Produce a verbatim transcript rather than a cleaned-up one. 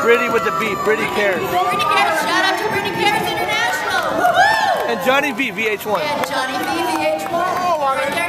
Brittany with the beat. Brittany cares. Brittany cares. Shout out to Brittany Cares International. Woo-hoo! And Johnny V, V H one. And Johnny V, V H one.